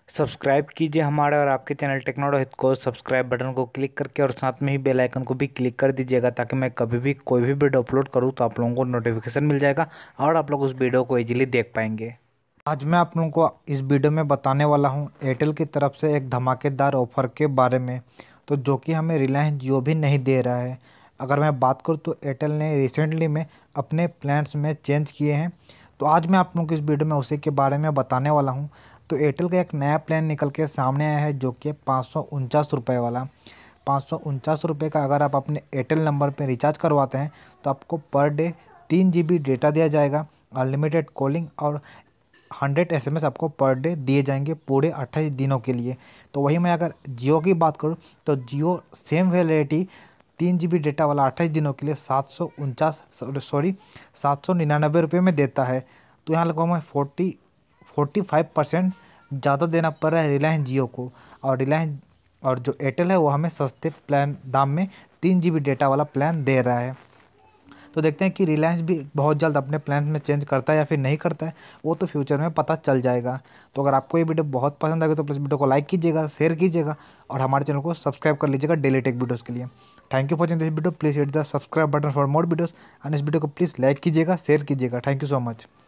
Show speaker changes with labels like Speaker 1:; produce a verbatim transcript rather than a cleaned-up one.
Speaker 1: Subscribe कीजिए हमारे और आपके चैनल टेक्नोडो हित को सब्सक्राइब बटन को क्लिक करके और साथ में ही बेल आइकन को भी क्लिक कर दीजिएगा, ताकि मैं कभी भी कोई भी वीडियो अपलोड करूं तो आप लोगों को नोटिफिकेशन मिल जाएगा और आप लोग उस वीडियो को इजीली देख पाएंगे।
Speaker 2: आज मैं आप लोगों को इस वीडियो में बताने वाला हूं एयरटेल की तरफ से एक धमाकेदार ऑफ़र के बारे में, तो जो कि हमें रिलायंस जियो भी नहीं दे रहा है। अगर मैं बात करूं तो एयरटेल ने रिसेंटली में अपने प्लान्स में चेंज किए हैं, तो आज मैं आप लोगों को इस वीडियो में उसी के बारे में बताने वाला हूं। तो एयरटेल का एक नया प्लान निकल के सामने आया है, जो कि पाँच सौ उनचास रुपये वाला। पाँच सौ उनचास रुपये का अगर आप अपने एयरटेल नंबर पर रिचार्ज करवाते हैं तो आपको पर डे तीन जी बी डेटा दिया जाएगा, अनलिमिटेड कॉलिंग और हंड्रेड एस एम एस आपको पर डे दिए जाएंगे पूरे अट्ठाईस दिनों के लिए। तो वही मैं अगर जियो की बात करूँ तो जियो सेम वैलिडिटी तीन जी बी डेटा वाला अट्ठाईस दिनों के लिए सात सौ उनचास सॉरी सात सौ निन्यानवे रुपये में देता है। तो यहाँ लगभग मैं फोर्टी फोर्टी फाइव परसेंट ज़्यादा देना पड़ रहा है रिलायंस जियो को, और रिलायंस और जो एयरटेल है वो हमें सस्ते प्लान दाम में तीन जी बी डेटा वाला प्लान दे रहा है। तो देखते हैं कि रिलायंस भी बहुत जल्द अपने प्लान में चेंज करता है या फिर नहीं करता है, वो तो फ्यूचर में पता चल जाएगा। तो अगर आपको ये वीडियो बहुत पसंद आएगा तो प्लीज़ वीडियो को लाइक कीजिएगा, शेयर कीजिएगा और हमारे चैनल को सब्सक्राइब कर लीजिएगा डेली टेक वीडियोज़ के लिए। Thank you for watching this video, please hit the subscribe button for more videos and इस वीडियो को प्लीज़ लाइक कीजिएगा, शेयर कीजिएगा। Thank you so much.